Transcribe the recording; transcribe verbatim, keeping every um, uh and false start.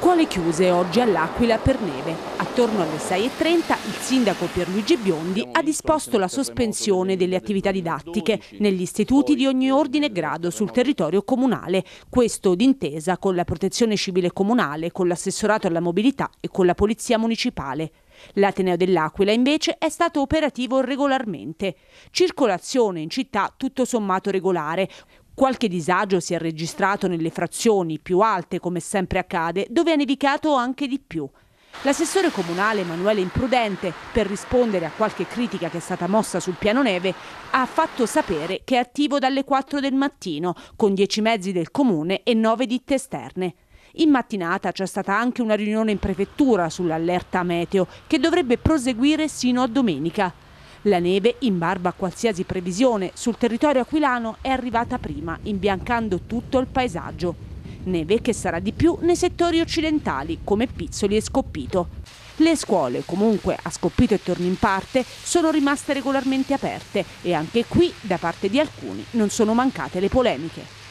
Scuole chiuse oggi all'Aquila per neve. Attorno alle sei e trenta il sindaco Pierluigi Biondi ha disposto la sospensione delle attività didattiche negli istituti di ogni ordine e grado sul territorio comunale. Questo d'intesa con la Protezione Civile Comunale, con l'Assessorato alla Mobilità e con la Polizia Municipale. L'Ateneo dell'Aquila invece è stato operativo regolarmente. Circolazione in città tutto sommato regolare. Qualche disagio si è registrato nelle frazioni più alte, come sempre accade, dove ha nevicato anche di più. L'assessore comunale Emanuele Imprudente, per rispondere a qualche critica che è stata mossa sul piano neve, ha fatto sapere che è attivo dalle quattro del mattino, con dieci mezzi del comune e nove ditte esterne. In mattinata c'è stata anche una riunione in prefettura sull'allerta meteo, che dovrebbe proseguire sino a domenica. La neve, in barba a qualsiasi previsione, sul territorio aquilano è arrivata prima, imbiancando tutto il paesaggio. Neve che sarà di più nei settori occidentali, come Pizzoli e Scoppito. Le scuole, comunque, a Scoppito e Tornimparte, sono rimaste regolarmente aperte e anche qui, da parte di alcuni, non sono mancate le polemiche.